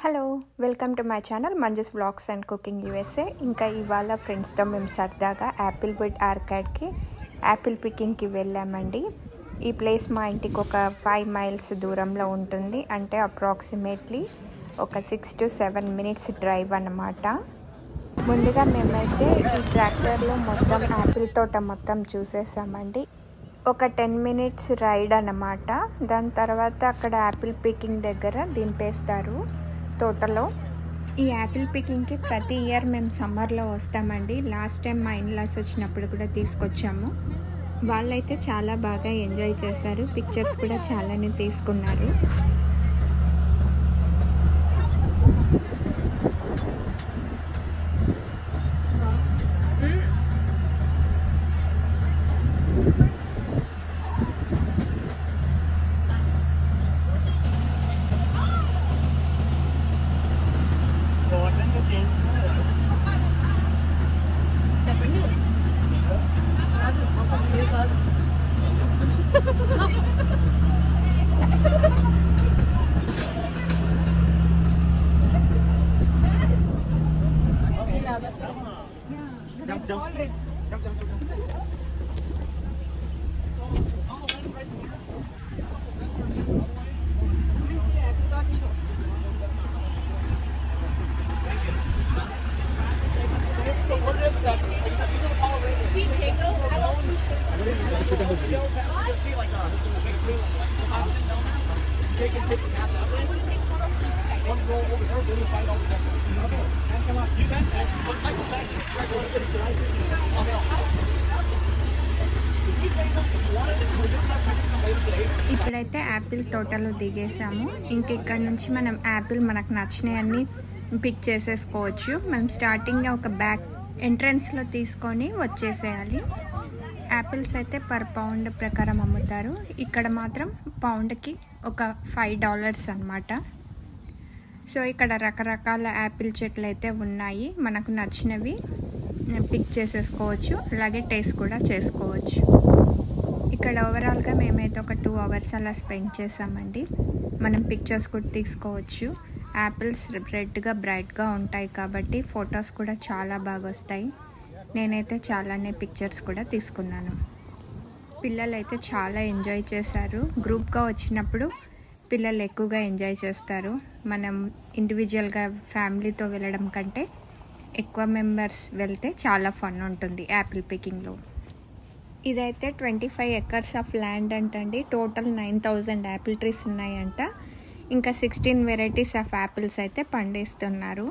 Hello welcome to my channel Manju's vlogs and cooking USA. ఇంకా ఇవాళ ఫ్రెండ్స్తో మేము సరదాగా యాపిల్ వుడ్ ఆర్కాడ్కి యాపిల్ పికింగ్కి వెళ్ళామండి. ఈ ప్లేస్ మా ఇంటికి ఒక 5 మైల్స్ దూరంలో ఉంటుంది, అంటే అప్రాక్సిమేట్లీ ఒక 6 to 7 minutes డ్రైవ్ అన్నమాట. ముందుగా మేమైతే ఈ ట్రాక్టర్లో మొత్తం యాపిల్ తోట మొత్తం చూసేసామండి. ఒక 10 minutes రైడ్ అన్నమాట. దాని తర్వాత అక్కడ యాపిల్ పికింగ్ దగ్గర దింపేస్తారు తోటలో. ఈ యాపిల్ పికింగ్కి ప్రతి ఇయర్ మేము సమ్మర్లో వస్తామండి. లాస్ట్ టైం మా ఇన్లాస్ వచ్చినప్పుడు కూడా తీసుకొచ్చాము. వాళ్ళైతే చాలా బాగా ఎంజాయ్ చేశారు, పిక్చర్స్ కూడా చాలానే తీసుకున్నారు. ఇప్పుడైతే యాపిల్ తోటలో దిగేసాము. ఇంక ఇక్కడ నుంచి మనం యాపిల్ మనకు నచ్చినవన్నీ పిక్ చేసేసుకోవచ్చు. మనం స్టార్టింగ్గా ఒక బ్యాక్ ఎంట్రన్స్లో తీసుకొని వచ్చేసేయాలి. యాపిల్స్ అయితే పర్ పౌండ్ ప్రకారం అమ్ముతారు. ఇక్కడ మాత్రం పౌండ్కి ఒక $5 అన్నమాట. సో ఇక్కడ రకరకాల యాపిల్ చెట్లు అయితే ఉన్నాయి. మనకు నచ్చినవి పిక్ చేసేసుకోవచ్చు, అలాగే టేస్ట్ కూడా చేసుకోవచ్చు. ఇక్కడ ఓవరాల్గా మేమైతే ఒక 2 hours అలా స్పెండ్ చేసామండి. మనం పిక్చర్స్ కూడా తీసుకోవచ్చు. యాపిల్స్ రెడ్గా బ్రైట్గా ఉంటాయి కాబట్టి ఫొటోస్ కూడా చాలా బాగా వస్తాయి. నేనైతే చాలానే పిక్చర్స్ కూడా తీసుకున్నాను. పిల్లలు అయితే చాలా ఎంజాయ్ చేశారు. గ్రూప్గా వచ్చినప్పుడు పిల్లలు ఎక్కువగా ఎంజాయ్ చేస్తారు. మనం ఇండివిజువల్గా ఫ్యామిలీతో వెళ్ళడం కంటే ఎక్కువ మెంబర్స్ వెళ్తే చాలా ఫన్ ఉంటుంది యాపిల్ పికింగ్లో. ఇదైతే 25 acres ఆఫ్ ల్యాండ్ అంటండి. టోటల్ 9,000 యాపిల్ ట్రీస్ ఉన్నాయంట. ఇంకా 16 varieties ఆఫ్ యాపిల్స్ అయితే పండిస్తున్నారు.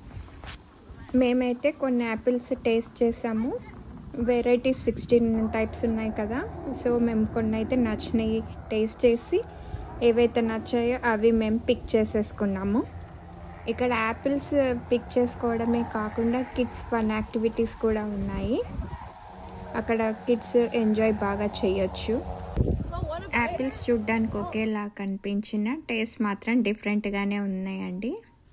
మేమైతే కొన్ని యాపిల్స్ టేస్ట్ చేసాము. వెరైటీస్ 16 types ఉన్నాయి కదా, సో మేము కొన్ని అయితే నచ్చినాయి టేస్ట్ చేసి ఏవైతే నచ్చాయో అవి మేము పిక్ చేసేసుకున్నాము. ఇక్కడ యాపిల్స్ పిక్ చేసుకోవడమే కాకుండా కిడ్స్ ఫన్ యాక్టివిటీస్ కూడా ఉన్నాయి. అక్కడ కిడ్స్ ఎంజాయ్ బాగా చేయొచ్చు. యాపిల్స్ చూడ్డానికి ఒకేలా కనిపించిన టేస్ట్ మాత్రం డిఫరెంట్గానే ఉన్నాయండి.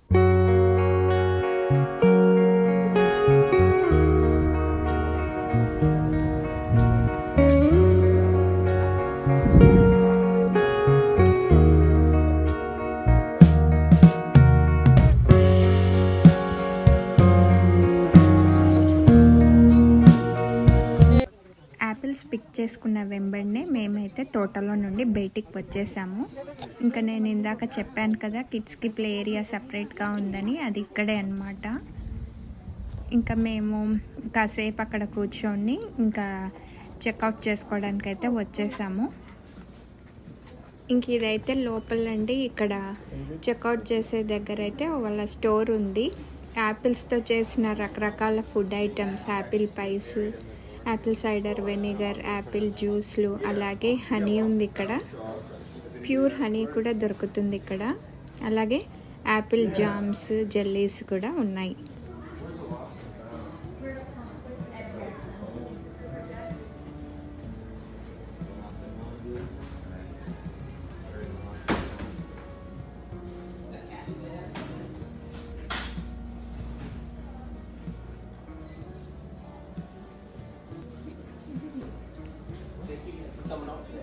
పిక్ చేసుకున్న వెంబడినే మేమైతే తోటలో నుండి బయటికి వచ్చేసాము. ఇంకా నేను ఇందాక చెప్పాను కదా కిడ్స్కి ప్లే ఏరియా సపరేట్గా ఉందని, అది ఇక్కడే అన్నమాట. ఇంకా మేము కాసేపు అక్కడ కూర్చొని ఇంకా చెక్అవుట్ చేసుకోవడానికి అయితే వచ్చేసాము. ఇంక ఇదైతే లోపలండి. ఇక్కడ చెక్అవుట్ చేసే దగ్గర అయితే వాళ్ళ స్టోర్ ఉంది. యాపిల్స్తో చేసిన రకరకాల food items, apple pies, apple cider vinegar, apple జ్యూస్లు, అలాగే హనీ ఉంది ఇక్కడ. ప్యూర్ హనీ కూడా దొరుకుతుంది ఇక్కడ. అలాగే యాపిల్ జామ్స్, జెల్లీస్ కూడా ఉన్నాయి.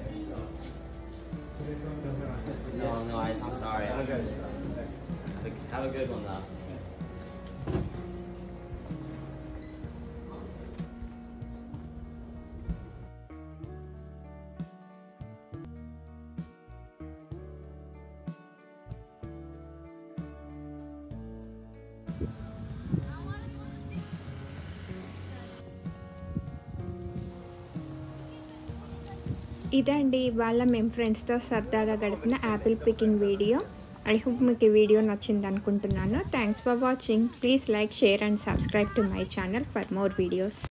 No, I'm sorry. Have a good one, though. ఇదండి ఇవాళ మేము ఫ్రెండ్స్తో సరదాగా గడిపిన apple picking video. I hope మీకు ఈ వీడియో నచ్చింది అనుకుంటున్నాను. Thanks for watching. Please like, share and subscribe to my channel for more videos.